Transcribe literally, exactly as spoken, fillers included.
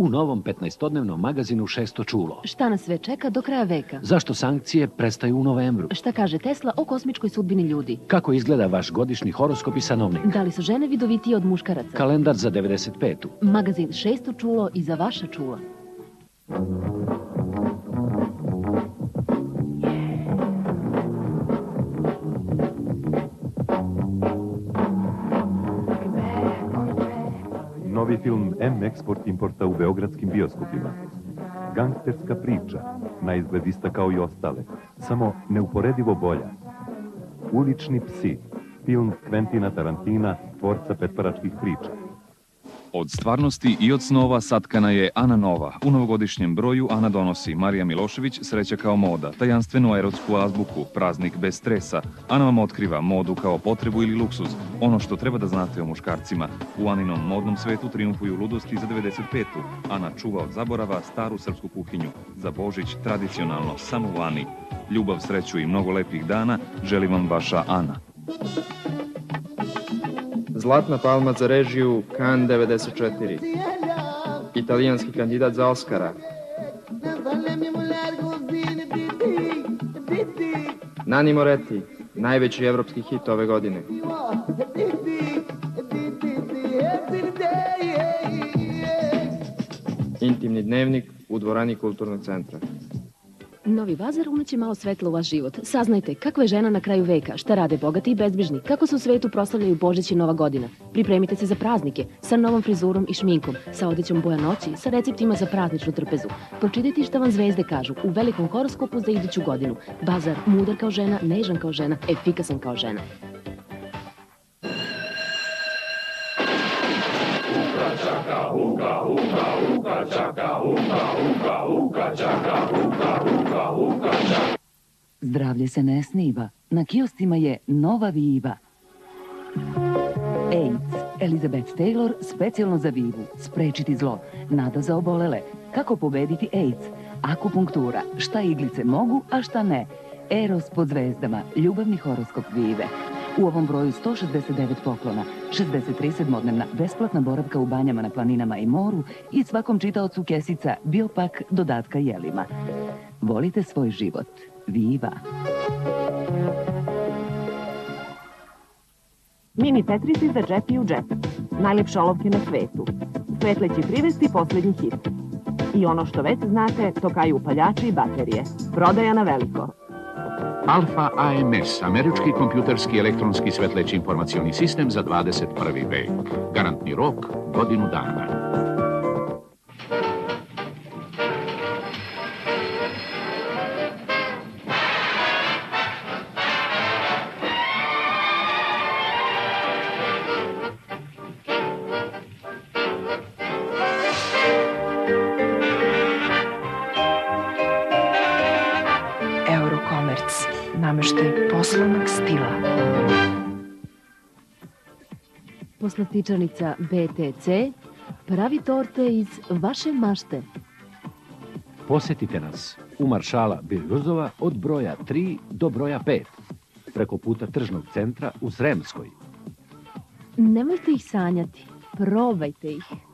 novom petnaestodnevnom magazinu Šesto čulo. Šta nas sve čeka do kraja veka? Zašto sankcije prestaju u novembru? Šta kaže Tesla o kosmičkoj sudbini ljudi? Kako izgleda vaš godišnji horoskop i sanovnik? Da li su žene vidovitije od muškaraca? Kalendar za devedeset petu. Magazin Šesto čulo i za vaša čula. Novi film M Export Importa u beogradskim bioskopima. Gangsterska priča, na izgled ista kao i ostale, samo neuporedivo bolja. Ulični psi, film Quentina Tarantina, tvorca petparačkih priča. Od stvarnosti i od snova satkana je Ana Nova. U novogodišnjem broju Ana donosi Marija Milošević, Sreća kao moda, tajanstvenu erotsku azbuku, praznik bez stresa. Ana vam otkriva modu kao potrebu ili luksuz, ono što treba da znate o muškarcima. U Aninom modnom svetu triumfuju ludosti za devedeset petu. Ana čuva od zaborava staru srpsku kuhinju. Za Božić tradicionalno, samo u Ani. Ljubav, sreću i mnogo lepih dana želi vam vaša Ana. Zlatna palma za režiju Cannes devedeset četiri. Italijanski kandidat za Oscara. Nani Moretti, najveći evropski hit ove godine. Intimni dnevnik u dvorani Kulturnog centra. Novi Bazar uneće malo svetla u vaš život. Saznajte kakva je žena na kraju veka, šta rade bogati i bezbrižni, kako se u svetu proslavljaju Božić i Nova godina. Pripremite se za praznike, sa novom frizurom i šminkom, sa odećom boja noći, sa receptima za prazničnu trpezu. Pročitajte šta vam zvezde kažu u velikom horoskopu za iduću godinu. Bazar, mudar kao žena, nežan kao žena, efikasan kao žena. Zdravlje se ne sniva. Na kioscima je Nova Viva. AIDS. Elizabeth Taylor specijalno za Vivu. Sprečiti zlo. Nada za obolele. Kako pobediti AIDS? Akupunktura. Šta iglice mogu, a šta ne? Eros pod zvezdama. Ljubavni horoskop Vive. U ovom broju sto šezdeset devet poklona, šezdeset tri sedmodnevna besplatna boravka u banjama na planinama i moru i svakom čitaocu kesica Biopak dodatka jelima. Volite svoj život. Viva! Mini tetrisi za džep i u džep. Najlepše olovke na svetu. Svetle će privesti poslednji hit. I ono što već znate, to kaju upaljači i baterije. Prodaja na veliko. Alfa A M S, američki kompjuterski elektronski svetleći informacioni sistem za dvadeset prvi vek. Garantni rok, godinu dana. Nameštaj poslovnog stila. Poslastičarnica B T C pravi torte iz vaše mašte. Posetite nas u Maršala Biljuzova od broja tri do broja pet, preko puta tržnog centra u Sremskoj. Nemojte ih sanjati, probajte ih.